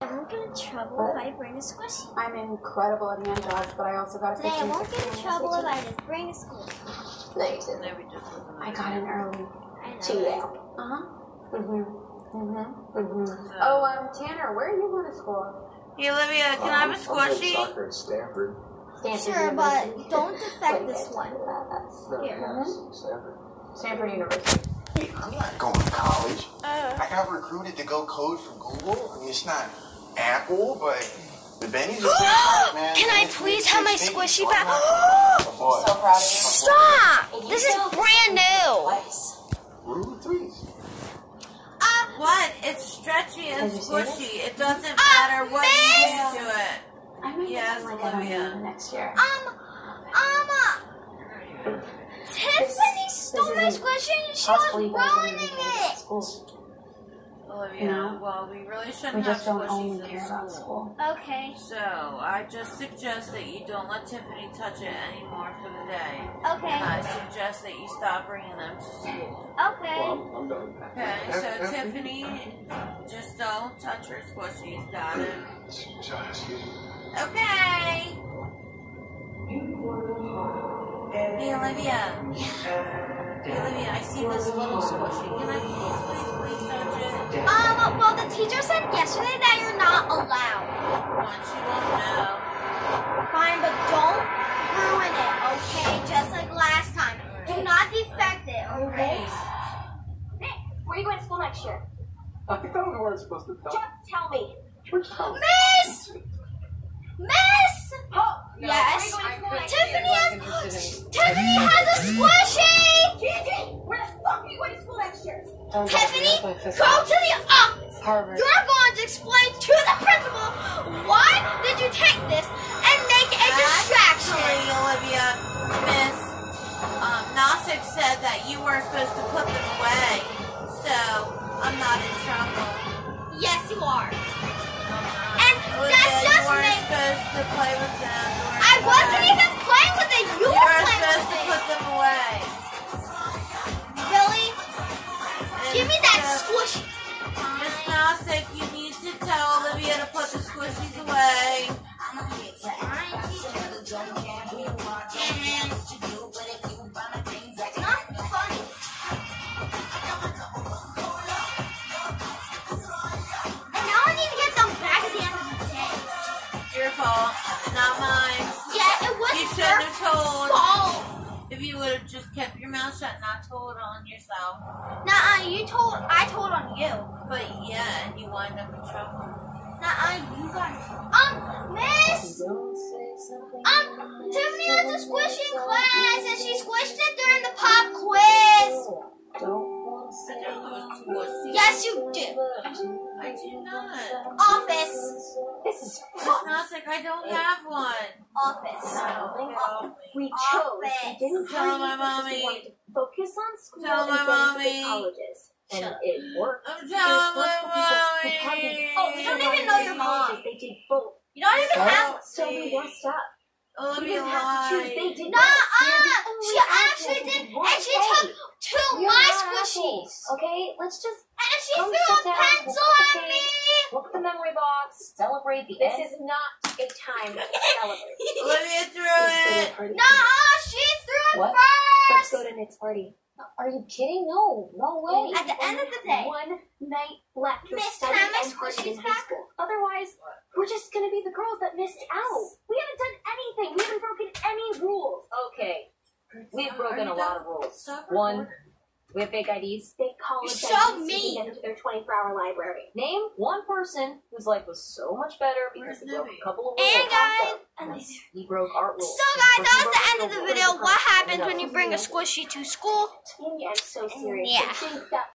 I won't get in trouble if I bring a squishy. I'm incredible at hand jobs, but I also got a 15. Today I won't get in trouble if I just bring a squishy. No, you didn't. I got in early. To Yale. Oh, Tanner, where are you going to school? Hey, Olivia, can I have a squishy? Soccer at Stanford. Sure, but don't defect this one. Here. Stanford University. Hey, I'm not going to college. I got recruited to go code for Google. I mean, it's not Apple, but the Benny's are man. Can I please have my squishy back? What? So proud of you. Stop! This is brand new. Rule of threes. What? It's stretchy and squishy. It doesn't matter what you do to it. I might Yes, Olivia. next year. Tiffany stole my squishy and she was ruining it. Olivia, well, we really shouldn't We have just don't squishies only in care about school. school. Okay. So, I just suggest that you don't let Tiffany touch it anymore for the day. Okay. And I suggest that you stop bringing them to school. Okay. I'm done. Okay, so Tiffany, just don't touch her squishies, got it? Okay. Hey, Olivia. Hey, Olivia, I see this little squishy. Can I please touch it? Well, the teacher said yesterday that you're not allowed. Once you won't know. Fine, but don't ruin it, okay? Just like last time. Do not defect it, okay? Nick, where are you going to school next year? I thought we weren't supposed to talk. Just tell me. Tell me. Miss! Miss! Oh, Yes? Where are you going to school next Tiffany has a squishy! Gigi, where the fuck are you going to school next year? Tiffany, go to the office. Harvard. You're going to explain to the principal why did you take this and make it a distraction. Actually, Olivia, Miss Nosik said that you weren't supposed to put them away, so I'm not in trouble. Yes, you are. And Olivia, that you just weren't made... supposed to play with them. I wasn't even playing with it. You You were were playing supposed with to it. put them away. Billy, And give me that squishy. Miss Nosik, you need to tell Olivia to put the squishies away. It's not funny. And now I need to get them back at the end of the day. Your fault, not mine. Yeah, it was You your shouldn't have told. fault. If you would have just kept your mouth shut, not told on yourself. Nuh-uh, I told on you. But yeah, and you wind up in trouble. Nuh-uh, you got Miss! Tiffany has a squishy in class and she squished it during the pop quiz. Yes, you did. I do not. Office. This is Miss Nosik, I don't have one. Office. We chose. Office. We didn't Tell hurry my because we mommy. wanted to focus on school Tell my and getting to mommy. the colleges. And it worked. I'm telling my mommy. Oh, you don't even know your mom. They did both. You don't even have So we messed up. We Olivia didn't have to choose. lied. They did Nuh-uh. both. She actually did, and she took two of my squishies. Okay, let's just And she Come threw a sit down. pencil at Okay. me. look at the memory box. Celebrate the This end. is not a time to celebrate. Olivia threw it. Nuh-uh, she threw it What? Let's first. go to Nick's party. Are you kidding? No way. At the end of the day. One night left for Miss, study can I have my and party in squishies high back? school. Otherwise, we're just gonna be the girls that missed out. We haven't done anything. We haven't broken any rules. Okay, we've broken a lot of rules. Stop One, recording. we have fake IDs. They college You're so IDs mean. to get into their 24-hour library. Name one person whose life was so much better because Where's he broke Nubby? a couple of rules. And guys, Yes, he broke our rules. so guys, that was the end of the video. What happens when you bring a squishy to school? Tammy, I'm so serious. Yeah. I think that